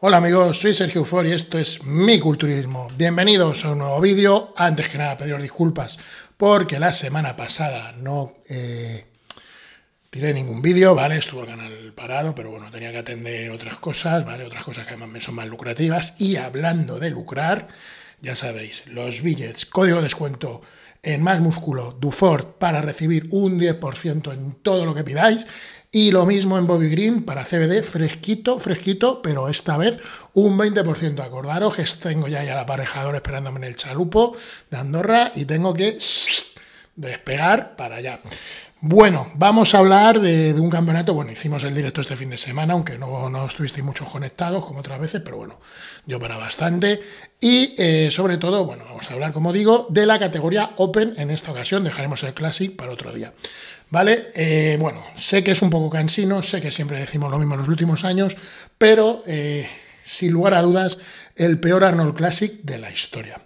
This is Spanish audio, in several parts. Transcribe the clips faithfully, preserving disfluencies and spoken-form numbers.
Hola amigos, soy Sergio Ufor y esto es Mi Culturismo. Bienvenidos a un nuevo vídeo. Antes que nada pediros disculpas porque la semana pasada no eh, tiré ningún vídeo, ¿vale? Estuvo el canal parado, pero bueno, tenía que atender otras cosas, ¿vale? Otras cosas que además me son más lucrativas. Y hablando de lucrar, ya sabéis, los billets, código de descuento en Más Músculo, Dufort, para recibir un diez por ciento en todo lo que pidáis. Y lo mismo en Bobby Green para C B D, fresquito, fresquito, pero esta vez un veinte por ciento. Acordaros que tengo ya, ya el aparejador esperándome en el chalupo de Andorra y tengo que despegar para allá. Bueno, vamos a hablar de, de un campeonato. Bueno, hicimos el directo este fin de semana, aunque no, no estuvisteis muchos conectados como otras veces, pero bueno, yo para bastante. Y eh, sobre todo, bueno, vamos a hablar, como digo, de la categoría Open en esta ocasión. Dejaremos el Classic para otro día. ¿Vale? Eh, bueno, sé que es un poco cansino, sé que siempre decimos lo mismo en los últimos años, pero eh, sin lugar a dudas, el peor Arnold Classic de la historia.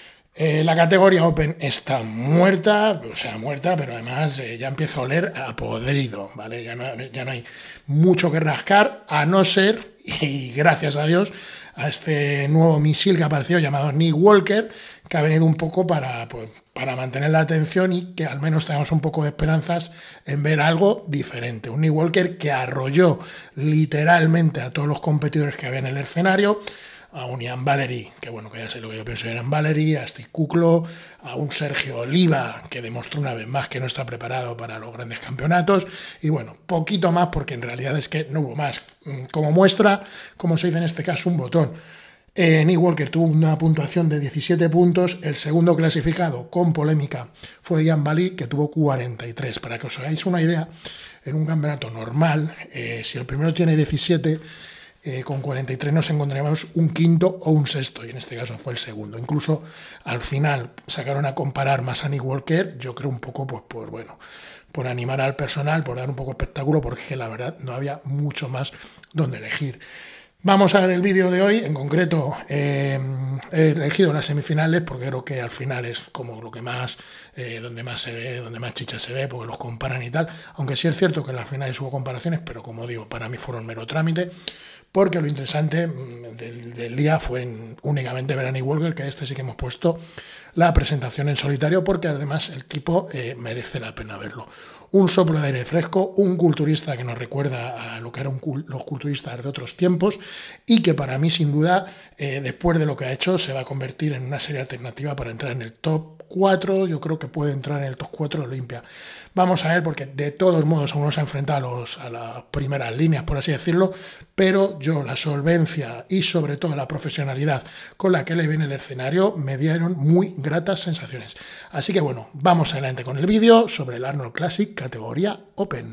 Eh, la categoría Open está muerta, o sea, muerta, pero además eh, ya empieza a oler a podrido, ¿vale? Ya no, ya no hay mucho que rascar, a no ser, y gracias a Dios, a este nuevo misil que apareció llamado Nick Walker, que ha venido un poco para, pues, para mantener la atención y que al menos tengamos un poco de esperanzas en ver algo diferente. Un Nick Walker que arrolló literalmente a todos los competidores que había en el escenario, a un Ian Valery, que bueno, que ya sé lo que yo pienso de Ian Valery, a Steve Kuklo, a un Sergio Oliva, que demostró una vez más que no está preparado para los grandes campeonatos, y bueno, poquito más, porque en realidad es que no hubo más. Como muestra, como se dice en este caso, un botón. Eh, Nick Walker tuvo una puntuación de diecisiete puntos, el segundo clasificado con polémica fue Ian Valery, que tuvo cuarenta y tres. Para que os hagáis una idea, en un campeonato normal, eh, si el primero tiene diecisiete, Eh, con cuarenta y tres nos encontraríamos un quinto o un sexto, y en este caso fue el segundo. Incluso al final sacaron a comparar más a Nick Walker, yo creo un poco pues por, bueno, por animar al personal, por dar un poco de espectáculo, porque la verdad no había mucho más donde elegir. Vamos a ver el vídeo de hoy, en concreto eh, he elegido las semifinales porque creo que al final es como lo que más, eh, donde más se ve, donde más chicha se ve, porque los comparan y tal, aunque sí es cierto que en las finales hubo comparaciones, pero como digo, para mí fueron mero trámite, porque lo interesante del, del día fue en, únicamente ver a Nick Walker, que a este sí que hemos puesto la presentación en solitario, porque además el tipo eh, merece la pena verlo. Un soplo de aire fresco, un culturista que nos recuerda a lo que eran los culturistas de otros tiempos y que para mí, sin duda, eh, después de lo que ha hecho, se va a convertir en una serie alternativa para entrar en el top cuatro. Yo creo que puede entrar en el top cuatro de Olimpia. Vamos a ver, porque de todos modos aún no se ha enfrentado a, los, a las primeras líneas, por así decirlo, pero yo la solvencia y sobre todo la profesionalidad con la que le viene el escenario me dieron muy gratas sensaciones. Así que bueno, vamos adelante con el vídeo sobre el Arnold Classic categoría Open.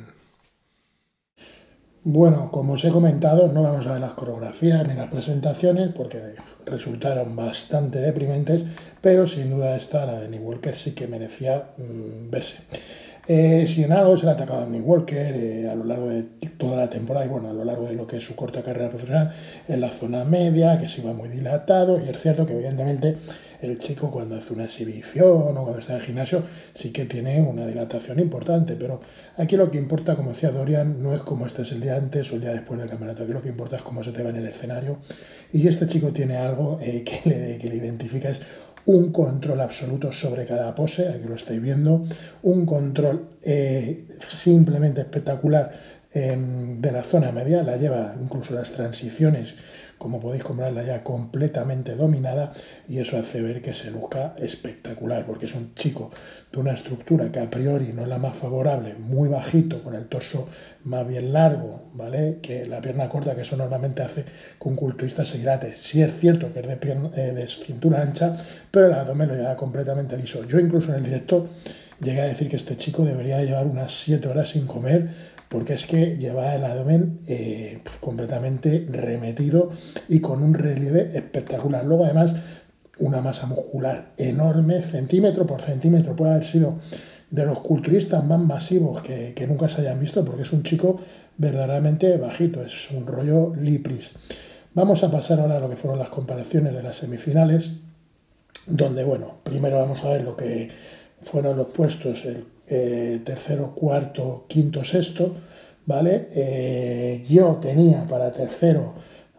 Bueno, como os he comentado, no vamos a ver las coreografías ni las presentaciones porque resultaron bastante deprimentes, pero sin duda esta, la de Nick Walker, sí que merecía mmm, verse. Eh, si en algo se le ha atacado a Nick Walker eh, a lo largo de toda la temporada y bueno, a lo largo de lo que es su corta carrera profesional, en la zona media, que se iba muy dilatado, y es cierto que evidentemente el chico cuando hace una exhibición o cuando está en el gimnasio sí que tiene una dilatación importante, pero aquí lo que importa, como decía Dorian, no es cómo estés el día antes o el día después del campeonato, aquí lo que importa es cómo se te va en el escenario, y si este chico tiene algo eh, que, le, que le identifica es un control absoluto sobre cada pose, aquí lo estáis viendo, un control eh, simplemente espectacular eh, de la zona media, la lleva incluso las transiciones, como podéis comprobarla ya completamente dominada, y eso hace ver que se luzca espectacular, porque es un chico de una estructura que a priori no es la más favorable, muy bajito, con el torso más bien largo, ¿vale? Que la pierna corta, que eso normalmente hace que un culturista se hidrate. Sí es cierto que es de, pierna, eh, de cintura ancha, pero el abdomen lo lleva completamente liso. Yo incluso en el directo llegué a decir que este chico debería llevar unas siete horas sin comer, porque es que lleva el abdomen eh, completamente remetido y con un relieve espectacular. Luego además una masa muscular enorme, centímetro por centímetro, puede haber sido de los culturistas más masivos que, que nunca se hayan visto, porque es un chico verdaderamente bajito, es un rollo Lipris. Vamos a pasar ahora a lo que fueron las comparaciones de las semifinales, donde, bueno, primero vamos a ver lo que fueron los puestos, el eh, tercero, cuarto, quinto, sexto, ¿vale? Eh, yo tenía para tercero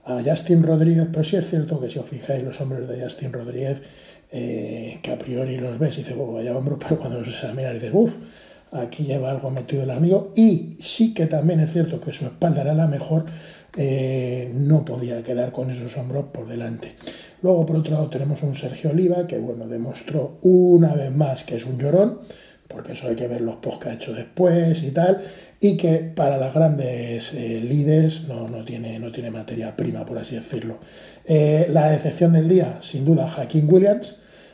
a Justin Rodríguez, pero sí es cierto que si os fijáis los hombros de Justin Rodríguez, eh, que a priori los ves y dices, oh, vaya hombro, pero cuando los examinas dices, uff, aquí lleva algo metido el amigo, y sí que también es cierto que su espalda era la mejor, eh, no podía quedar con esos hombros por delante. Luego, por otro lado, tenemos un Sergio Oliva que, bueno, demostró una vez más que es un llorón, porque eso hay que ver los posts que ha hecho después y tal, y que para las grandes eh, líderes no, no, tiene, no tiene materia prima, por así decirlo. Eh, la decepción del día, sin duda, Hakeem Williams,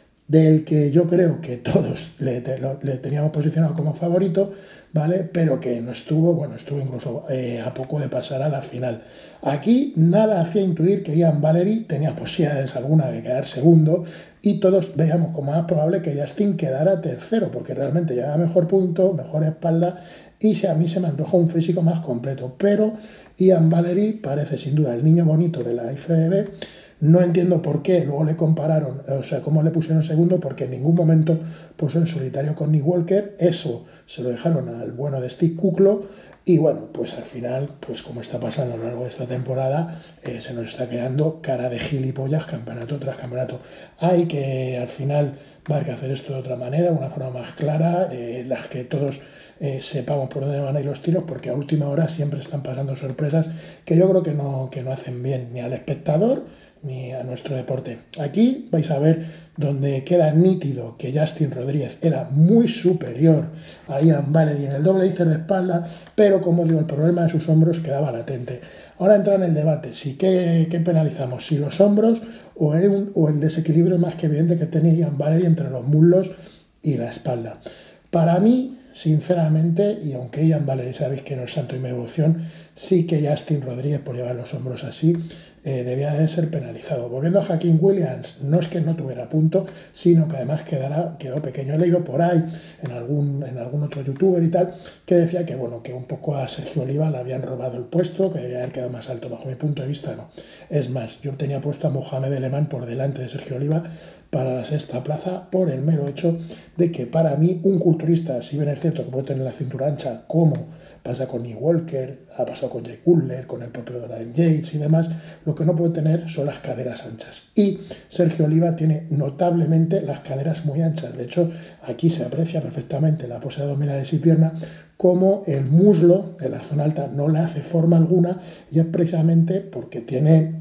del que yo creo que todos le, te, lo, le teníamos posicionado como favorito, ¿vale? Pero que no estuvo, bueno, estuvo incluso eh, a poco de pasar a la final. Aquí nada hacía intuir que Ian Valery tenía posibilidades alguna de quedar segundo, y todos veíamos como más probable que Justin quedara tercero, porque realmente llevaba mejor punto, mejor espalda, y si a mí se me antoja un físico más completo. Pero Ian Valery parece sin duda el niño bonito de la F B B. No entiendo por qué, luego le compararon, o sea, cómo le pusieron segundo, porque en ningún momento puso en solitario con Nick Walker. Eso se lo dejaron al bueno de Steve Kuclo, y bueno, pues al final, pues como está pasando a lo largo de esta temporada, eh, se nos está quedando cara de gilipollas campeonato tras campeonato. Hay que al final va a haber que hacer esto de otra manera, de una forma más clara, eh, las que todos eh, sepamos por dónde van a ir los tiros, porque a última hora siempre están pasando sorpresas que yo creo que no, que no hacen bien ni al espectador ni a nuestro deporte. Aquí vais a ver donde queda nítido que Justin Rodríguez era muy superior a Ian Valery en el doble ícer de espalda, pero como digo, el problema de sus hombros quedaba latente. Ahora entra en el debate, si qué, qué penalizamos, si los hombros o el, o el desequilibrio más que evidente que tenía Ian Valery entre los muslos y la espalda. Para mí, sinceramente, y aunque Ian Valery sabéis que no es santo y mi devoción, sí que Justin Rodríguez, por llevar los hombros así, eh, debía de ser penalizado. Volviendo a Hakeem Williams, no es que no tuviera punto, sino que además quedara, quedó pequeño. He leído por ahí en algún, en algún otro youtuber y tal, que decía que, bueno, que un poco a Sergio Oliva le habían robado el puesto, que debería haber quedado más alto. Bajo mi punto de vista, no. Es más, yo tenía puesto a Mohamed Alemán por delante de Sergio Oliva para la sexta plaza, por el mero hecho de que para mí un culturista, si bien es cierto que puede tener la cintura ancha, como pasa con Nick Walker, ha pasado con Jay Cutler, con el propio Ryan Yates y demás, lo que no puede tener son las caderas anchas. Y Sergio Oliva tiene notablemente las caderas muy anchas. De hecho, aquí se aprecia perfectamente la pose abdominales y pierna, como el muslo de la zona alta no le hace forma alguna, y es precisamente porque tiene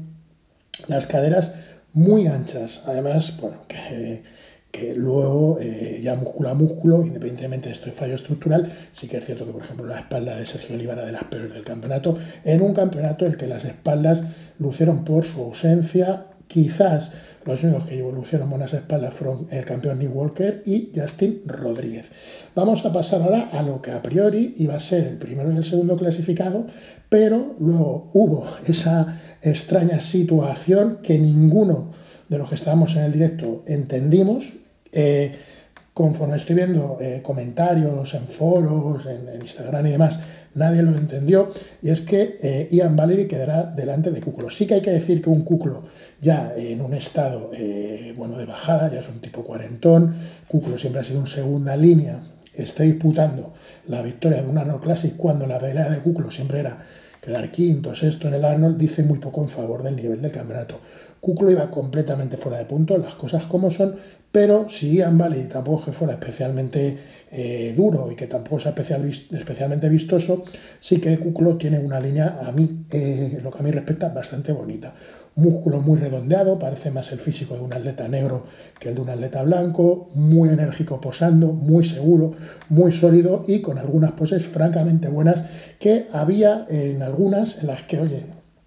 las caderas muy anchas. Además, bueno, que, que luego eh, ya músculo a músculo, independientemente de este fallo estructural, sí que es cierto que, por ejemplo, la espalda de Sergio Oliva era de las peores del campeonato, en un campeonato en el que las espaldas lucieron por su ausencia. Quizás los únicos que lucieron buenas espaldas fueron el campeón Nick Walker y Justin Rodríguez. Vamos a pasar ahora a lo que a priori iba a ser el primero y el segundo clasificado, pero luego hubo esa extraña situación que ninguno de los que estábamos en el directo entendimos. Eh, conforme estoy viendo eh, comentarios en foros, en, en Instagram y demás, nadie lo entendió, y es que eh, Ian Valery quedará delante de Kuclo. Sí que hay que decir que un Kuclo ya en un estado eh, bueno, de bajada, ya es un tipo cuarentón. Kuclo siempre ha sido un segunda línea, está disputando la victoria de un Arnold Classic, cuando la pelea de Kuclo siempre era quedar quinto, sexto en el Arnold, dice muy poco en favor del nivel del campeonato. Kuclo iba completamente fuera de punto, las cosas como son, pero si Ian Valery tampoco es que fuera especialmente eh, duro y que tampoco sea especial, especialmente vistoso, sí que Kuclo tiene una línea, a mí, eh, lo que a mí respecta, bastante bonita. Músculo muy redondeado, parece más el físico de un atleta negro que el de un atleta blanco, muy enérgico posando, muy seguro, muy sólido y con algunas poses francamente buenas, que había en algunas en las que, oye,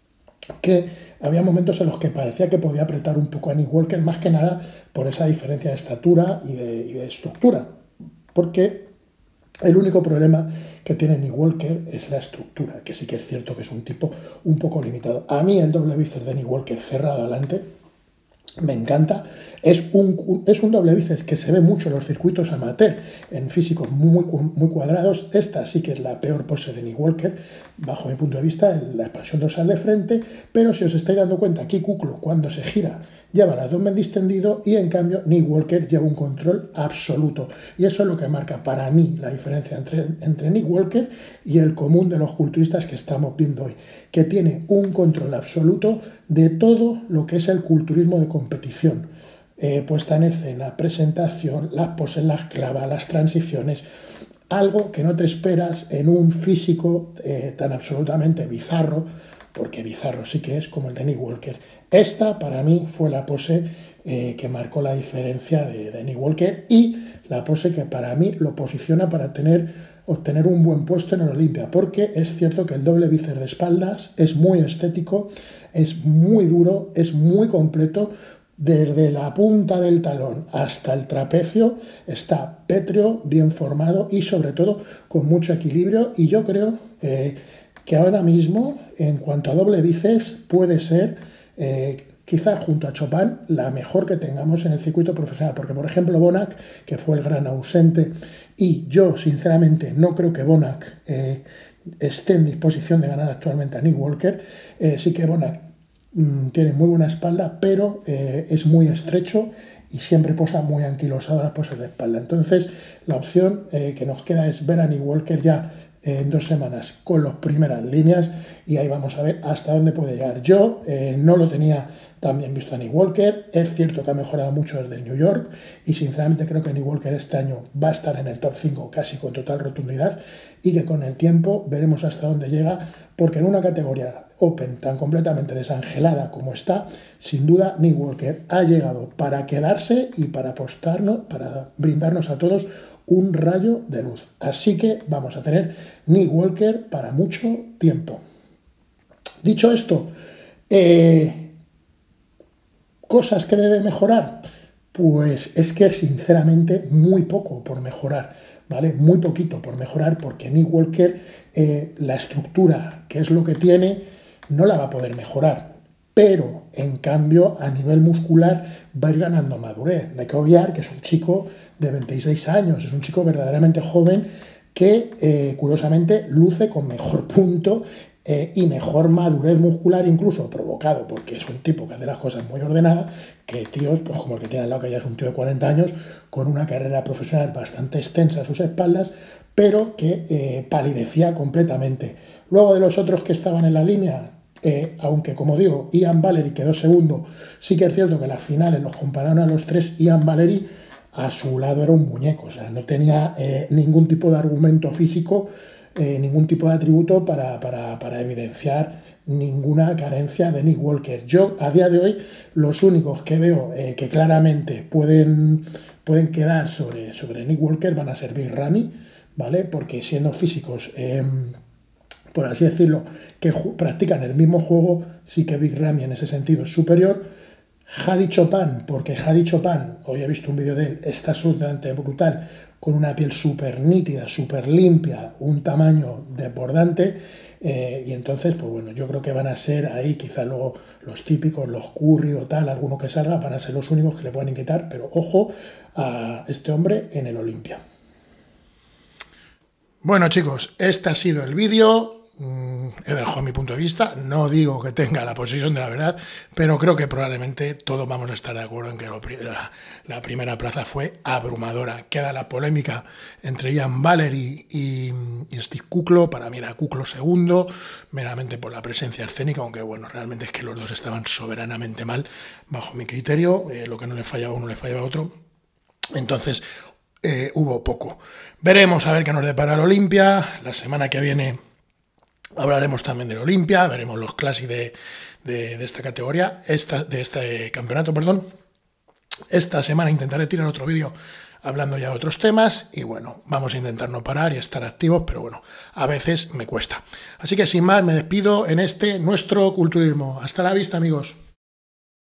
que había momentos en los que parecía que podía apretar un poco a Nick Walker, más que nada por esa diferencia de estatura y de, y de estructura, porque el único problema que tiene Nick Walker es la estructura, que sí que es cierto que es un tipo un poco limitado. A mí el doble bíceps de Nick Walker cerrado adelante Me encanta. Es un, es un doble bíceps que se ve mucho en los circuitos amateur, en físicos muy, muy cuadrados. Esta sí que es la peor pose de Nick Walker, bajo mi punto de vista, la expansión dorsal de frente, pero si os estáis dando cuenta, aquí Kuklo, cuando se gira, lleva el abdomen distendido y en cambio Nick Walker lleva un control absoluto. Y eso es lo que marca para mí la diferencia entre, entre Nick Walker y el común de los culturistas que estamos viendo hoy, que tiene un control absoluto de todo lo que es el culturismo de competición. Eh, puesta en escena, presentación, las poses, las clavas, las transiciones, algo que no te esperas en un físico eh, tan absolutamente bizarro, porque bizarro sí que es como el de Nick Walker. Esta para mí fue la pose eh, que marcó la diferencia de, de Nick Walker y la pose que para mí lo posiciona para tener, obtener un buen puesto en el Olympia, porque es cierto que el doble bíceps de espaldas es muy estético, es muy duro, es muy completo. Desde la punta del talón hasta el trapecio está pétreo, bien formado y sobre todo con mucho equilibrio, y yo creo eh, que ahora mismo en cuanto a doble bíceps puede ser eh, quizá junto a Chopin la mejor que tengamos en el circuito profesional, porque por ejemplo Bonac, que fue el gran ausente, y yo sinceramente no creo que Bonac eh, esté en disposición de ganar actualmente a Nick Walker, eh, sí que Bonac tiene muy buena espalda, pero eh, es muy estrecho y siempre posa muy anquilosado las poses de espalda. Entonces, la opción eh, que nos queda es ver a Nick Walker ya eh, en dos semanas con las primeras líneas y ahí vamos a ver hasta dónde puede llegar. Yo eh, no lo tenía tan bien visto a Nick Walker, es cierto que ha mejorado mucho desde el New York y sinceramente creo que Nick Walker este año va a estar en el top cinco casi con total rotundidad y que con el tiempo veremos hasta dónde llega, porque en una categoría Open tan completamente desangelada como está, sin duda Nick Walker ha llegado para quedarse y para apostarnos, para brindarnos a todos un rayo de luz. Así que vamos a tener Nick Walker para mucho tiempo. Dicho esto, eh, ¿cosas que debe mejorar? Pues es que sinceramente muy poco por mejorar, ¿vale? Muy poquito por mejorar, porque Nick Walker, eh, la estructura, que es lo que tiene, no la va a poder mejorar, pero en cambio a nivel muscular va a ir ganando madurez. No hay que obviar que es un chico de veintiséis años, es un chico verdaderamente joven que eh, curiosamente luce con mejor punto eh, y mejor madurez muscular, incluso provocado porque es un tipo que hace las cosas muy ordenadas, que tíos pues como el que tiene al lado, que ya es un tío de cuarenta años con una carrera profesional bastante extensa a sus espaldas, pero que eh, palidecía completamente. Luego de los otros que estaban en la línea, Eh, aunque como digo, Ian Valery quedó segundo, sí que es cierto que en las finales los compararon a los tres, Ian Valery a su lado era un muñeco, o sea, no tenía eh, ningún tipo de argumento físico, eh, ningún tipo de atributo para, para, para evidenciar ninguna carencia de Nick Walker. Yo a día de hoy los únicos que veo eh, que claramente pueden, pueden quedar sobre, sobre Nick Walker van a ser Big Ramy, ¿vale? Porque siendo físicos eh, por así decirlo, que practican el mismo juego, sí que Big Ramy en ese sentido es superior. Hadi Chopin, porque Hadi Chopin, hoy he visto un vídeo de él, está absolutamente brutal, con una piel súper nítida, súper limpia, un tamaño desbordante, eh, y entonces, pues bueno, yo creo que van a ser ahí, quizás luego los típicos, los Curry o tal, alguno que salga, van a ser los únicos que le puedan quitar, pero ojo a este hombre en el Olympia. Bueno chicos, este ha sido el vídeo. He dejado mi punto de vista, no digo que tenga la posición de la verdad, pero creo que probablemente todos vamos a estar de acuerdo en que la, la primera plaza fue abrumadora. Queda la polémica entre Ian Valery y, y Steve Kuklo. Para mí era Kuklo segundo, meramente por la presencia escénica, aunque bueno, realmente es que los dos estaban soberanamente mal, bajo mi criterio. Eh, lo que no le fallaba a uno le fallaba a otro. Entonces eh, hubo poco. Veremos a ver qué nos depara el Olympia. La semana que viene hablaremos también del Olympia, veremos los clásicos de, de, de esta categoría, esta, de este campeonato, perdón. Esta semana intentaré tirar otro vídeo hablando ya de otros temas y bueno, vamos a intentar no parar y estar activos, pero bueno, a veces me cuesta. Así que sin más, me despido en este nuestro culturismo. Hasta la vista, amigos.